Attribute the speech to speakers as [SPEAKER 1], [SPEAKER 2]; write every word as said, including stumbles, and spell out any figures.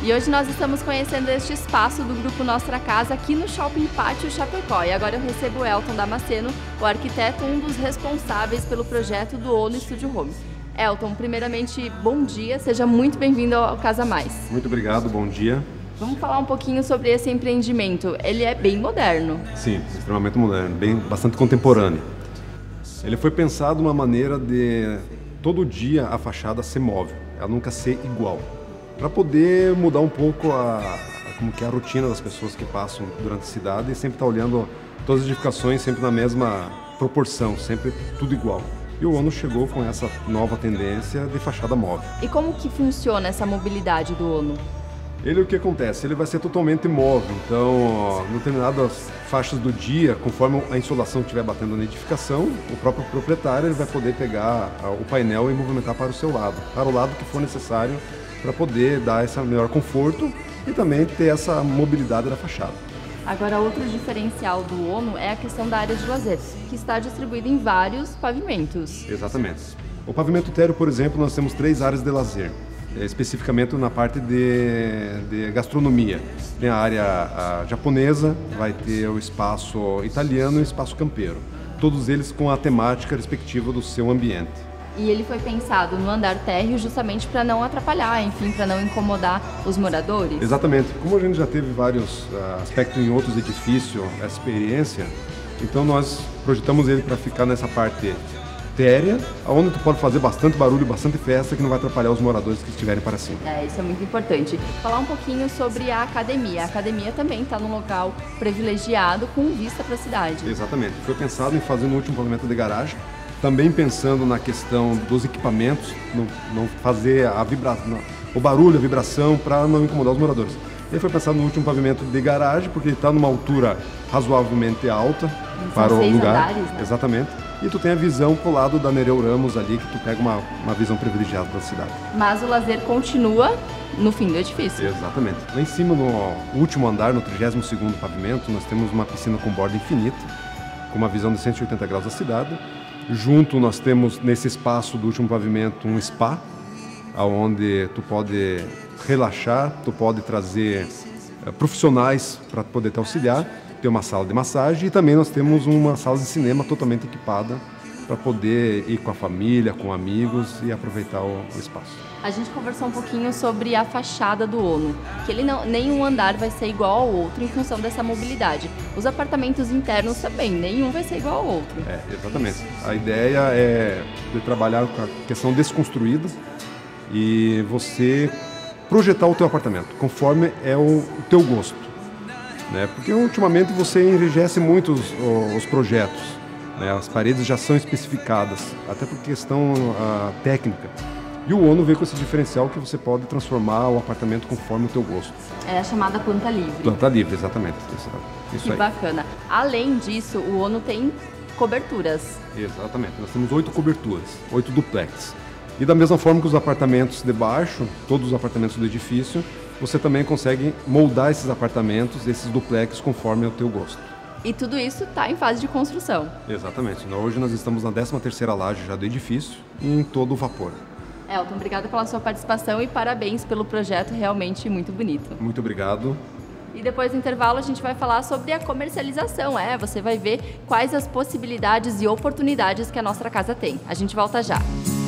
[SPEAKER 1] E hoje nós estamos conhecendo este espaço do Grupo Nossa Casa aqui no Shopping Pátio Chapecó. E agora eu recebo o Elton Damasceno, o arquiteto, um dos responsáveis pelo projeto do Ono Studio Home. Elton, primeiramente, bom dia, seja muito bem-vindo ao Casa Mais.
[SPEAKER 2] Muito obrigado, bom dia.
[SPEAKER 1] Vamos falar um pouquinho sobre esse empreendimento. Ele é bem moderno.
[SPEAKER 2] Sim, extremamente moderno, bem, bastante contemporâneo. Ele foi pensado de uma maneira de todo dia a fachada ser móvel, ela nunca ser igual, para poder mudar um pouco a, a, como que é a rotina das pessoas que passam durante a cidade e sempre estar tá olhando todas as edificações sempre na mesma proporção, sempre tudo igual. E o Ono chegou com essa nova tendência de fachada móvel.
[SPEAKER 1] E como que funciona essa mobilidade do Ono?
[SPEAKER 2] Ele, o que acontece? Ele vai ser totalmente móvel, então, em determinadas faixas do dia, conforme a insolação estiver batendo na edificação, o próprio proprietário ele vai poder pegar o painel e movimentar para o seu lado, para o lado que for necessário, para poder dar esse melhor conforto e também ter essa mobilidade da fachada.
[SPEAKER 1] Agora, outro diferencial do Ono é a questão da área de lazer, que está distribuída em vários pavimentos.
[SPEAKER 2] Exatamente. O pavimento térreo, por exemplo, nós temos três áreas de lazer. Especificamente na parte de, de gastronomia. Tem a área a japonesa, vai ter o espaço italiano e o espaço campeiro. Todos eles com a temática respectiva do seu ambiente.
[SPEAKER 1] E ele foi pensado no andar térreo justamente para não atrapalhar, enfim, para não incomodar os moradores?
[SPEAKER 2] Exatamente. Como a gente já teve vários uh, aspectos em outros edifícios, essa experiência, então nós projetamos ele para ficar nessa parte térrea, onde tu pode fazer bastante barulho, bastante festa, que não vai atrapalhar os moradores que estiverem para cima.
[SPEAKER 1] É, isso é muito importante. Falar um pouquinho sobre a academia. A academia também está num local privilegiado com vista para a cidade.
[SPEAKER 2] Exatamente. Foi pensado em fazer no último pavimento de garagem, também pensando na questão dos equipamentos, não, não fazer a vibração, o barulho, a vibração, para não incomodar os moradores. Ele foi pensado no último pavimento de garagem, porque ele está numa altura razoavelmente alta
[SPEAKER 1] São
[SPEAKER 2] para o lugar.
[SPEAKER 1] Andares, né?
[SPEAKER 2] Exatamente. E tu tem a visão pro lado da Nereu Ramos ali, que tu pega uma, uma visão privilegiada da cidade.
[SPEAKER 1] Mas o lazer continua no fim do edifício.
[SPEAKER 2] Exatamente. Lá em cima, no último andar, no trigésimo segundo pavimento, nós temos uma piscina com borda infinita, com uma visão de cento e oitenta graus da cidade. Junto nós temos, nesse espaço do último pavimento, um spa, onde tu pode relaxar, tu pode trazer uh, profissionais para poder te auxiliar. Tem uma sala de massagem e também nós temos uma sala de cinema totalmente equipada para poder ir com a família, com amigos e aproveitar o, o espaço.
[SPEAKER 1] A gente conversou um pouquinho sobre a fachada do Ono, que ele não, nenhum andar vai ser igual ao outro em função dessa mobilidade. Os apartamentos internos também, nenhum vai ser igual ao outro.
[SPEAKER 2] É, exatamente. A ideia é de trabalhar com a questão desconstruída e você projetar o teu apartamento conforme é o, o teu gosto. Né? Porque ultimamente você enrijece muito os, os projetos, né? As paredes já são especificadas, até por questão uh, técnica. E o Ono vem com esse diferencial que você pode transformar o apartamento conforme o teu gosto.
[SPEAKER 1] É a chamada planta livre.
[SPEAKER 2] Planta livre, exatamente. Isso, isso
[SPEAKER 1] que
[SPEAKER 2] aí.
[SPEAKER 1] Bacana. Além disso, o Ono tem coberturas.
[SPEAKER 2] Exatamente. Nós temos oito coberturas, oito duplex. E da mesma forma que os apartamentos de baixo, todos os apartamentos do edifício, você também consegue moldar esses apartamentos, esses duplex, conforme o teu gosto.
[SPEAKER 1] E tudo isso está em fase de construção.
[SPEAKER 2] Exatamente. Hoje nós estamos na décima terceira laje já do edifício e em todo o vapor.
[SPEAKER 1] Elton, obrigada pela sua participação e parabéns pelo projeto, realmente muito bonito.
[SPEAKER 2] Muito obrigado.
[SPEAKER 1] E depois do intervalo a gente vai falar sobre a comercialização, é? Você vai ver quais as possibilidades e oportunidades que a Nossa Casa tem. A gente volta já.